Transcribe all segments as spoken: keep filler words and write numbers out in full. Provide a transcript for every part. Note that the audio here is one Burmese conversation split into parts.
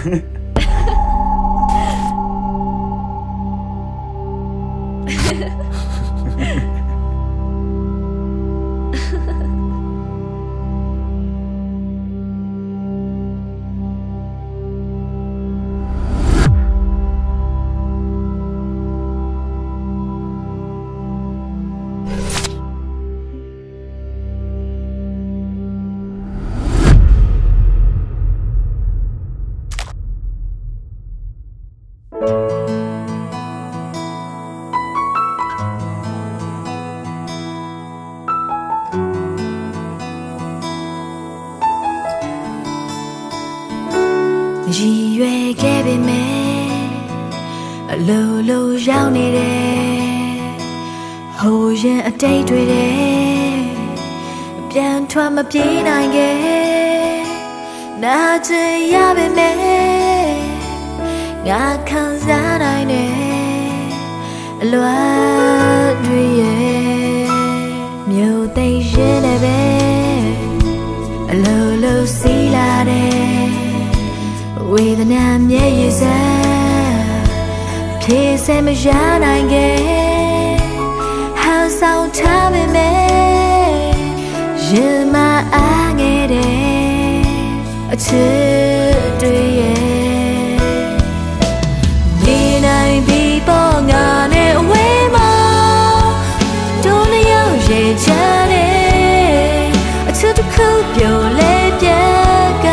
ရည်ရွယ်ခဲ့ပေမဲ့အလိုလိုရောက်နေတယ်ဟိုရင်အတိတ်တွေတဲ့ပြန်ထွက်မပြေးနိုင်ခဲ့နာကျင်ရပေမဲ့ငါခံစားနိုင်တယ်အလွမ်းတွေရဲ့မြို့သိမ်းရင်လည်းပဲအလိုလိုစီးလာတယ်ဝေဒနာမျက်ရည်စမ်းဖြည့်စဲမရနိုင်ခဲ့ဟန်ဆောင်ထားပေမဲ့ရင်မအားငယ်တဲ့အချစ်တွေရဲ့နေနိုင်ပြီးပေါ်ငါနဲ့အဝေးမှာတို့လျောက်ရဲ့ချမ်းတဲ့အချစ်တစ်ခုပြုံးလဲပြက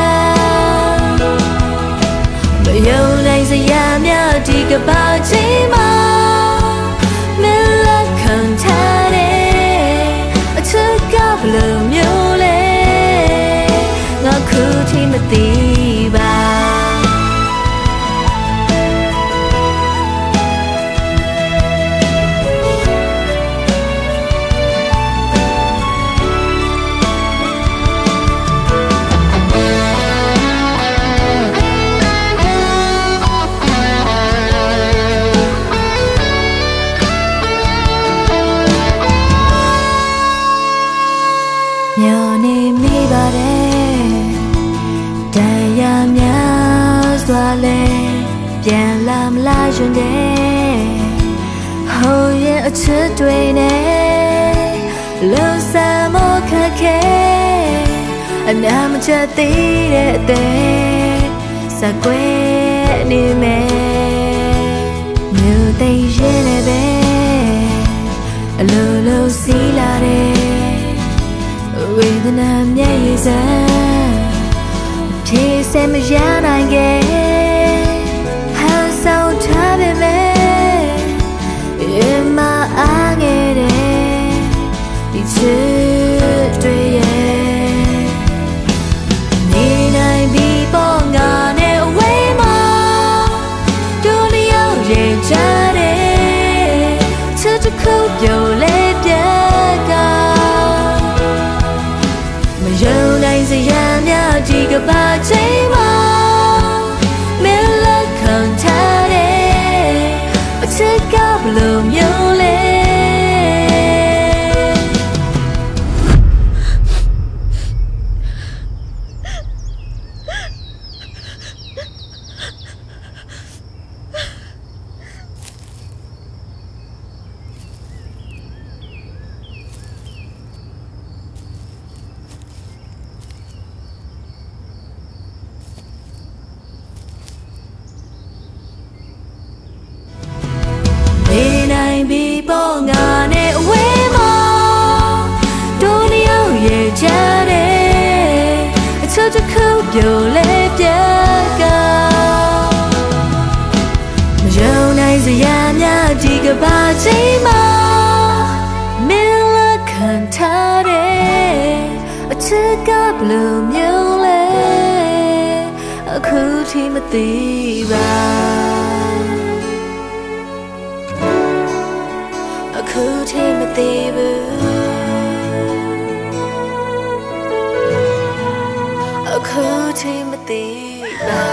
ယုံနိုင်စရာများဒီကဘာချင်းမှာမလက်ခံထားတဲ့အချစ်ကဘယ်လိုမျိုးလဲငါခုထိမသိပါမျောနေမိပါတယ်တရားများစွာလဲပြန်လာမလာရင်တဲ့ဟိုရဲ့အချစ်တွေနဲ့လုံဆမ်းမခက်ခဲအနာမချက်သေးတဲ့အသေးစကွဲနေမယ်မြို့သိမ်းရင်လည်းပဲအလိုလိုစီးလာတယ်ဝေဒနာမျက်ရည်စမ်းဖြည့်စဲမရနိုင်ခဲ့ဟန်ဆောင်ထားပေမဲ့ရင်မအားငယ်တဲ့ဒီချစ်တွေရဲ့နေနိုင်ပြီးပေါ်ငါနဲ့အဝေးမှာတို့လျောက်ရင်ချတဲ့ချစ်တစ်ခုပြုံးလဲပြကယုံနိုင်စရာများဒီကဘာချင်းမှာမလက်ခံထားတဲ့အချစ်ကဘယ်လိုမျိုးလဲပြီးပေါ်ငါနဲ့အဝေးမှာတို့လျောက်ရဲ့ချမ်းတဲ့အချစ်တစ်ခုပြုံးလဲပြကမယုံနိုင်စရာများဒီကဘာချင်းမှာမင်းလက်ခံထားတဲ့အချစ်ကဘယ်လိုမျိုးလဲအခုထိမသိပါအခုထိမသိဘူးအခုထိမသိပါ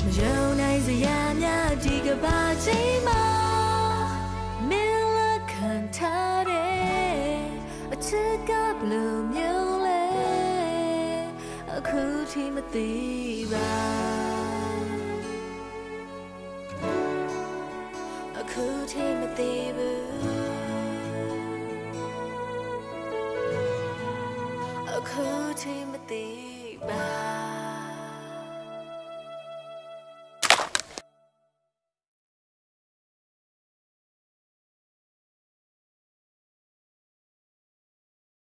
မယုံနိုင်စရာများဒီကဘာချိန်မှာမင်းလက်ခံထားတဲ့အချစ်ကဘလို့မျိုးလဲအခုထိမသိပါအခုထိမသိဘူးအခုထိမသိပါ